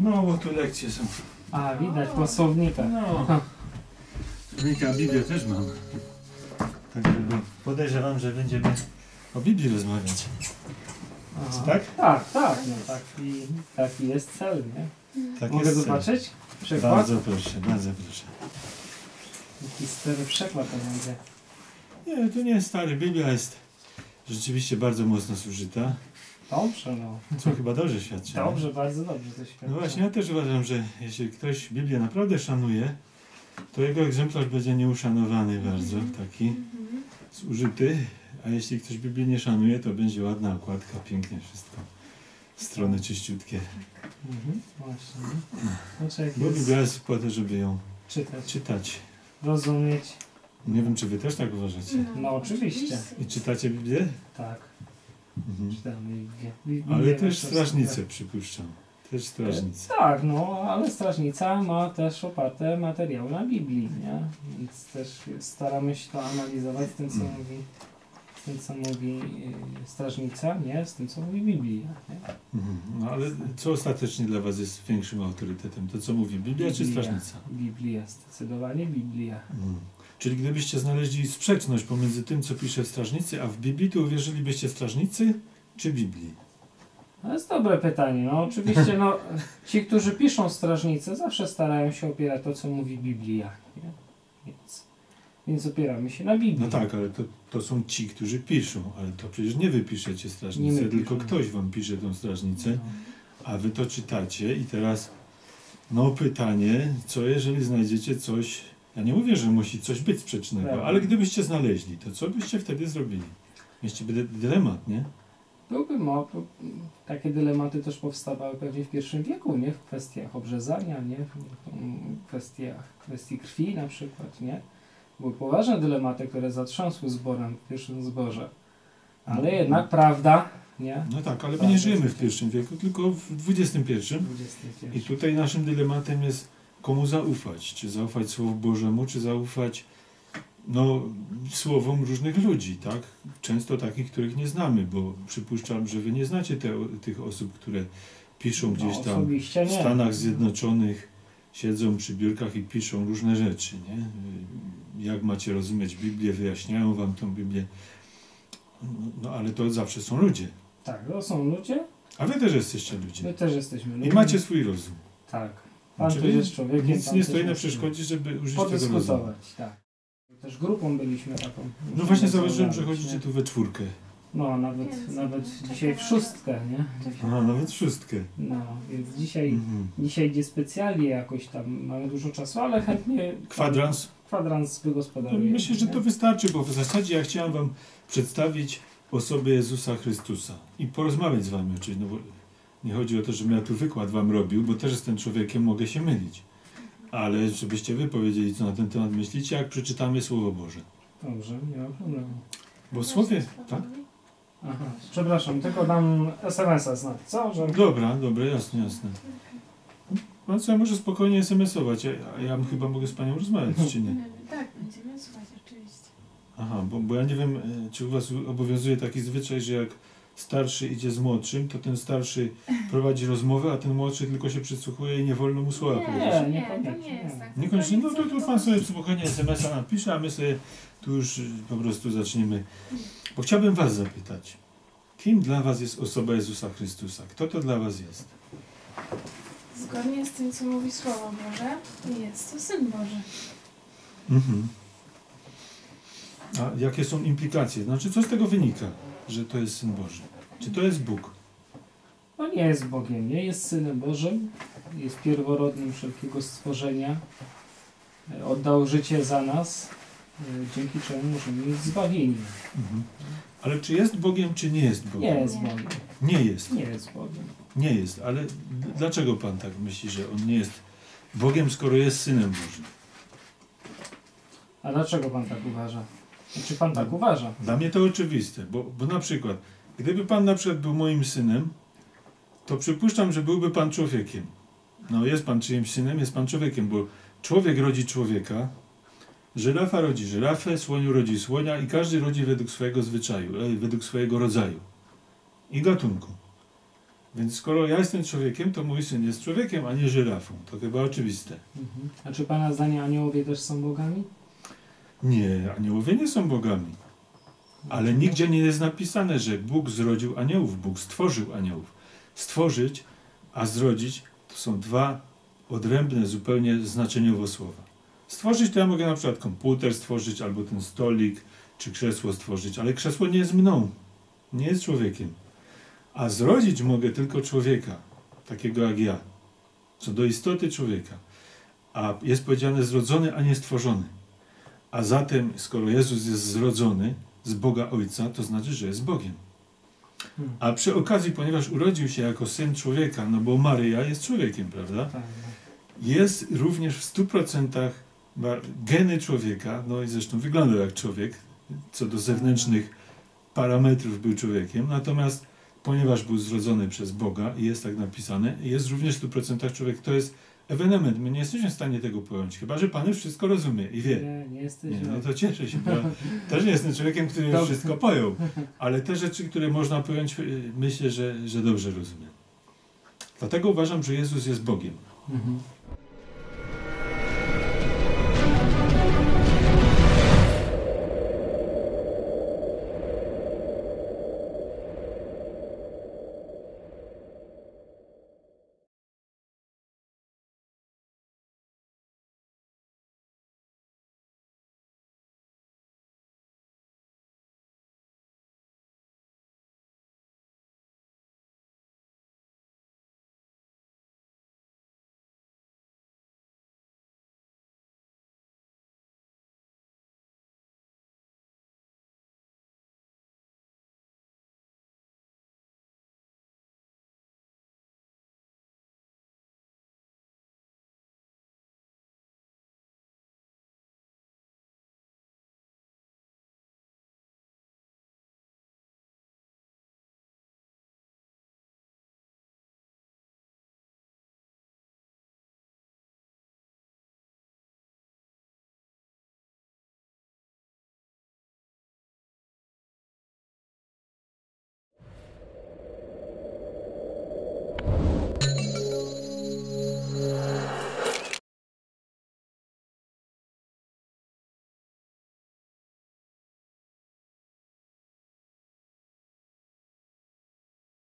No, bo tu lekcje są. A, widać po słownikach. No. Słownika, Biblię też mam. Także podejrzewam, że będziemy o Biblii rozmawiać. Aha. Tak? Tak, tak. No, taki jest cel, nie? Tak Mogę jest zobaczyć? Przykład? Bardzo proszę, bardzo proszę. Jaki stary przekład to będzie. Nie, to nie jest stary. Biblia jest rzeczywiście bardzo mocno zużyta. Dobrze, no. Co chyba dobrze świadczy. Dobrze, nie? Bardzo dobrze to świadczy. No właśnie, ja też uważam, że jeśli ktoś Biblię naprawdę szanuje, to jego egzemplarz będzie nieuszanowany bardzo, taki zużyty, a jeśli ktoś Biblii nie szanuje, to będzie ładna okładka, pięknie wszystko. Strony czyściutkie. Właśnie. Znaczy, Bo Biblia jest po to, żeby ją czytać. Rozumieć. Nie wiem, czy wy też tak uważacie. No oczywiście. I czytacie Biblię? Tak. Mhm. Czytamy Biblię. Ale też strażnicę, przypuszczam. Też strażnicę. Tak, no, ale strażnica ma też oparte materiały na Biblii, nie? Więc też staramy się to analizować z tym, co mówi strażnica, nie? Z tym, co mówi Biblia, nie? No ale co ostatecznie dla was jest większym autorytetem? To, co mówi Biblia czy strażnica? Biblia, zdecydowanie Biblia. Czyli gdybyście znaleźli sprzeczność pomiędzy tym, co pisze w strażnicy, a w Biblii, to uwierzylibyście strażnicy czy Biblii? To jest dobre pytanie. No oczywiście no, ci, którzy piszą strażnicę, zawsze starają się opierać to, co mówi Biblia. Nie? Więc opieramy się na Biblii. No tak, ale to są ci, którzy piszą, ale to przecież nie wy piszecie strażnicę, tylko ktoś wam pisze tą strażnicę, a wy to czytacie i teraz no pytanie, co jeżeli znajdziecie coś, ja nie mówię, że musi coś być sprzecznego, ale gdybyście znaleźli, to co byście wtedy zrobili? Mieliście dylemat, nie? Takie dylematy też powstawały pewnie w I wieku, nie? W kwestiach obrzezania, nie? Kwestii krwi na przykład, nie? Były poważne dylematy, które zatrząsły zborem w pierwszym zborze. Ale jednak prawda, nie? No tak, ale my nie żyjemy w I wieku, tylko w XXI. I tutaj naszym dylematem jest, komu zaufać. Czy zaufać Słowu Bożemu, czy zaufać słowom różnych ludzi, tak? Często takich, których nie znamy, bo przypuszczam, że wy nie znacie tych osób, które piszą gdzieś tam w Stanach Zjednoczonych, siedzą przy biurkach i piszą różne rzeczy, nie? Jak macie rozumieć Biblię, wyjaśniają wam tą Biblię. No ale to zawsze są ludzie. Tak, to są ludzie. A wy też jesteście ludzie. My też jesteśmy ludzie. I macie swój rozum. Tak. Pan tu jest człowiekiem. Nic nie stoi na przeszkodzie, żeby użyć tego rozumu. Tak. Też grupą byliśmy taką. No właśnie zauważyłem, że chodzicie tu we czwórkę. No, nawet dzisiaj w szóstkę, nie? A, nawet w szóstkę. No, więc dzisiaj idzie specjalnie jakoś tam, mamy dużo czasu, ale chętnie... Kwadrans wygospodaruje. Myślę, że to wystarczy, bo w zasadzie ja chciałem wam przedstawić osobę Jezusa Chrystusa i porozmawiać z wami oczywiście, no bo nie chodzi o to, żebym ja tu wykład wam robił, bo też jestem człowiekiem, mogę się mylić. Ale żebyście wy powiedzieli, co na ten temat myślicie, jak przeczytamy Słowo Boże. Dobrze, nie ma problemu. Bo w Słowie... Tak? Aha, przepraszam, tylko dam SMS-a znać, co? Że... Dobra, jasne. No co, ja może spokojnie SMS-ować, ja chyba mogę z panią rozmawiać, czy nie? Tak, będziemy słuchać, oczywiście. Aha, bo ja nie wiem, czy u was obowiązuje taki zwyczaj, że jak starszy idzie z młodszym, to ten starszy prowadzi rozmowę, a ten młodszy tylko się przysłuchuje i nie wolno mu słowa powiedzieć. Nie, to nie jest tak. Niekoniecznie, no to pan sobie spokojnie SMS-a napisze, a my sobie tu już po prostu zaczniemy. Bo chciałbym was zapytać, kim dla was jest osoba Jezusa Chrystusa? Kto to dla was jest? Zgodnie z tym, co mówi Słowo Boże, jest to Syn Boży. A jakie są implikacje? Znaczy, co z tego wynika, że to jest Syn Boży? Czy to jest Bóg? No nie jest Bogiem, nie jest Synem Bożym, jest pierworodnym wszelkiego stworzenia, oddał życie za nas, dzięki czemu możemy mieć zbawienie. Ale czy jest Bogiem, czy nie jest Bogiem? Nie jest Bogiem. Nie jest. Nie jest Bogiem. Nie jest, ale dlaczego pan tak myśli, że on nie jest Bogiem, skoro jest Synem Bożym? A dlaczego pan tak uważa? Czy pan tak uważa? Dla mnie to oczywiste, bo na przykład, gdyby pan na przykład był moim synem, to przypuszczam, że byłby pan człowiekiem. No jest pan czyimś synem, jest pan człowiekiem, bo człowiek rodzi człowieka, żyrafa rodzi żyrafę, słoniu rodzi słonia i każdy rodzi według swojego zwyczaju, według swojego rodzaju i gatunku. Więc skoro ja jestem człowiekiem, to mój syn jest człowiekiem, a nie żyrafą. To chyba oczywiste. A czy pana zdaniem aniołowie też są bogami? Nie, aniołowie nie są bogami. Ale nigdzie nie jest napisane, że Bóg zrodził aniołów, Bóg stworzył aniołów. Stworzyć, a zrodzić to są dwa odrębne zupełnie znaczeniowo słowa. Stworzyć to ja mogę na przykład komputer stworzyć, albo ten stolik, czy krzesło stworzyć, ale krzesło nie jest mną, nie jest człowiekiem. A zrodzić mogę tylko człowieka, takiego jak ja, co do istoty człowieka. A jest powiedziane zrodzony, a nie stworzony. A zatem, skoro Jezus jest zrodzony z Boga Ojca, to znaczy, że jest Bogiem. A przy okazji, ponieważ urodził się jako syn człowieka, no bo Maryja jest człowiekiem, prawda? Jest również w 100% geny człowieka, no i zresztą wyglądał jak człowiek, co do zewnętrznych parametrów był człowiekiem, natomiast ponieważ był zrodzony przez Boga i jest tak napisane, jest również w 100% człowiek. To jest ewenement. My nie jesteśmy w stanie tego pojąć, chyba że Pan już wszystko rozumie i wie. Nie jesteśmy. No to cieszę się, bo też nie jestem człowiekiem, który już wszystko pojął, ale te rzeczy, które można pojąć, myślę, że dobrze rozumiem. Dlatego uważam, że Jezus jest Bogiem.